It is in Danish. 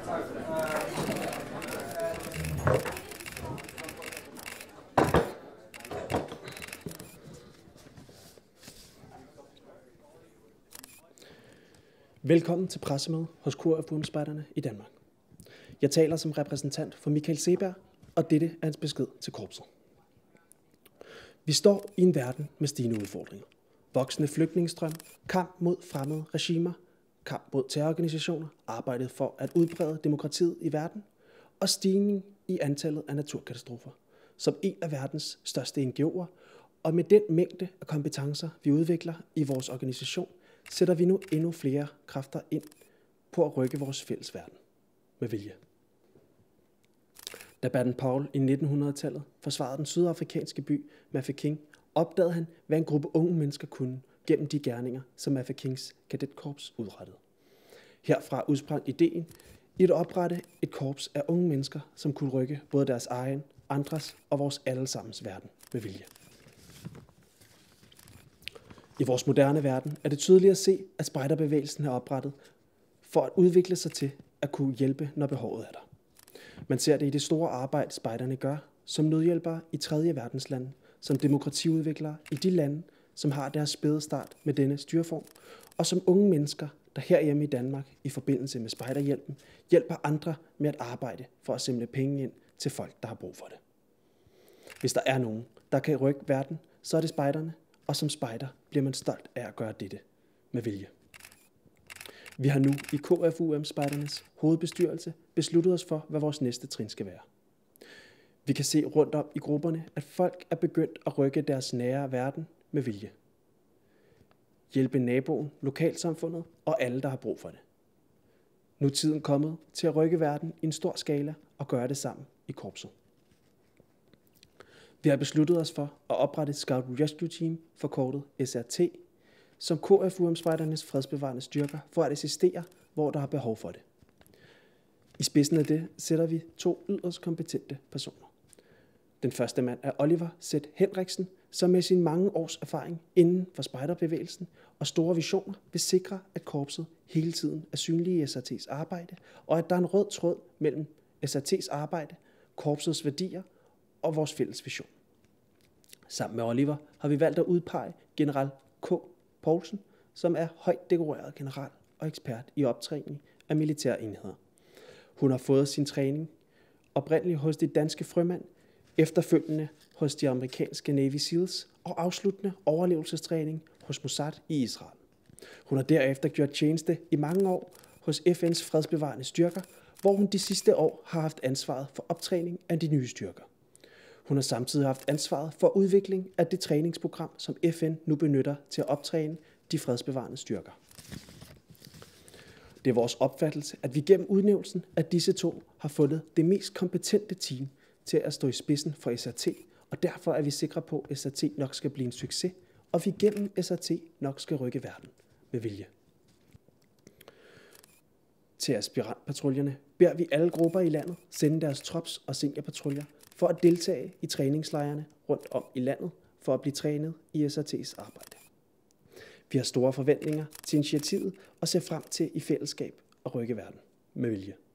Velkommen til pressemøde hos KFUM-spejderne i Danmark. Jeg taler som repræsentant for Michael Seberg, og dette er hans besked til korpset. Vi står i en verden med stigende udfordringer. Voksende flygtningestrøm, kamp mod fremmede regimer, kamp mod terrororganisationer, arbejdet for at udbrede demokratiet i verden og stigning i antallet af naturkatastrofer. Som en af verdens største NGO'er, og med den mængde af kompetencer, vi udvikler i vores organisation, sætter vi nu endnu flere kræfter ind på at rykke vores fælles verden med vilje. Da Baden-Powell i 1900-tallet forsvarede den sydafrikanske by Mafeking, opdagede han, hvad en gruppe unge mennesker kunne gennem de gerninger, som Mafekings kadetkorps udrettede. Herfra udsprang ideen i at oprette et korps af unge mennesker, som kunne rykke både deres egen, andres og vores allesammens verden med vilje. I vores moderne verden er det tydeligt at se, at spejderbevægelsen er oprettet for at udvikle sig til at kunne hjælpe, når behovet er der. Man ser det i det store arbejde, spejderne gør som nødhjælpere i tredje verdenslande, som demokratiudviklere i de lande, som har deres spæde start med denne styreform, og som unge mennesker, der herhjemme i Danmark i forbindelse med spejderhjælpen, hjælper andre med at arbejde for at samle penge ind til folk, der har brug for det. Hvis der er nogen, der kan rykke verden, så er det spejderne, og som spejder bliver man stolt af at gøre dette med vilje. Vi har nu i KFUM-spejdernes hovedbestyrelse besluttet os for, hvad vores næste trin skal være. Vi kan se rundt om i grupperne, at folk er begyndt at rykke deres nære verden med vilje. Hjælpe naboen, lokalsamfundet og alle, der har brug for det. Nu er tiden kommet til at rykke verden i en stor skala og gøre det sammen i korpset. Vi har besluttet os for at oprette et Scout Rescue Team, forkortet SRT, som KFUM-spejdernes fredsbevarende styrker for at assistere, hvor der er behov for det. I spidsen af det sætter vi 2 yderst kompetente personer. Den første mand er Oliver Z. Henriksen, som med sin mange års erfaring inden for spejderbevægelsen og store visioner vil sikre, at korpset hele tiden er synlig i SRT's arbejde, og at der er en rød tråd mellem SRT's arbejde, korpsets værdier og vores fælles vision. Sammen med Oliver har vi valgt at udpege general K. Poulsen, som er højt dekoreret general og ekspert i optræning af militære enheder. Hun har fået sin træning oprindeligt hos det danske frømand, efterfølgende hos de amerikanske Navy SEALs og afsluttende overlevelsestræning hos Mossad i Israel. Hun har derefter gjort tjeneste i mange år hos FN's fredsbevarende styrker, hvor hun de sidste år har haft ansvaret for optræning af de nye styrker. Hun har samtidig haft ansvaret for udvikling af det træningsprogram, som FN nu benytter til at optræne de fredsbevarende styrker. Det er vores opfattelse, at vi gennem udnævnelsen af disse 2 har fundet det mest kompetente team til at stå i spidsen for SRT, og derfor er vi sikre på, at SRT nok skal blive en succes, og vi gennem SRT nok skal rykke verden med vilje. Til aspirantpatruljerne beder vi alle grupper i landet sende deres trops- og seniorpatruljer for at deltage i træningslejrene rundt om i landet for at blive trænet i SRT's arbejde. Vi har store forventninger til initiativet og ser frem til i fællesskab at rykke verden med vilje.